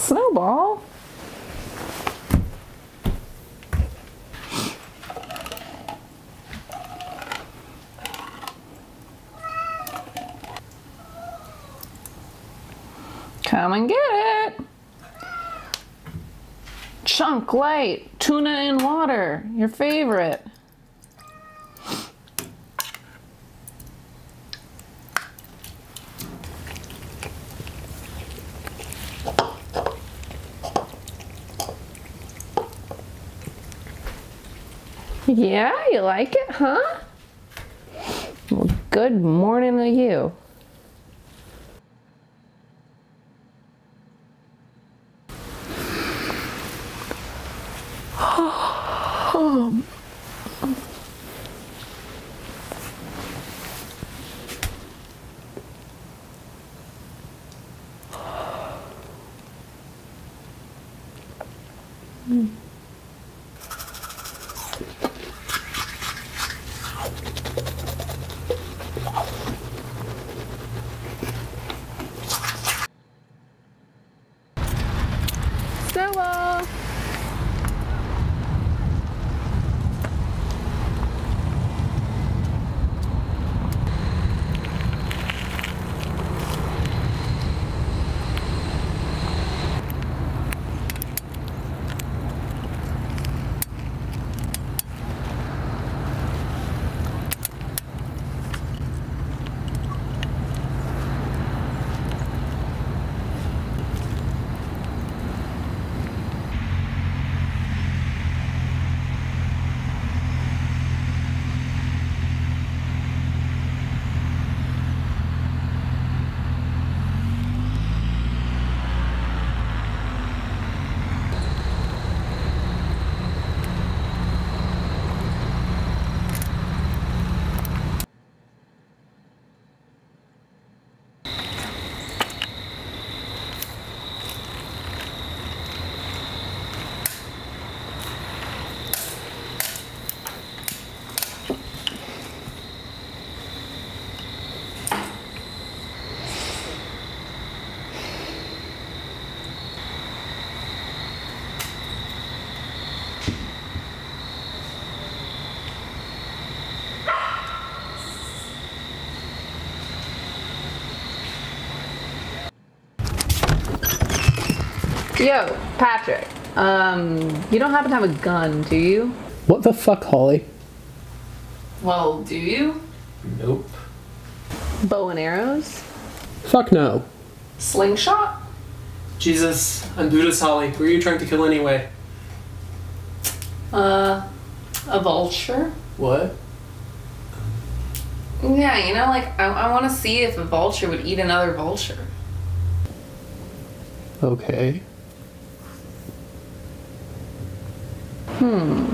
Snowball? Come and get it. Chunk light, tuna in water, your favorite. Yeah, you like it, huh? Well, good morning to you. Snowball! Yo, Patrick, you don't happen to have a gun, do you? What the fuck, Holly? Well, do you? Nope. Bow and arrows? Fuck no. Slingshot? Jesus, undo this, Holly. Who are you trying to kill anyway? A vulture? What? Yeah, you know, like, I want to see if a vulture would eat another vulture. Okay.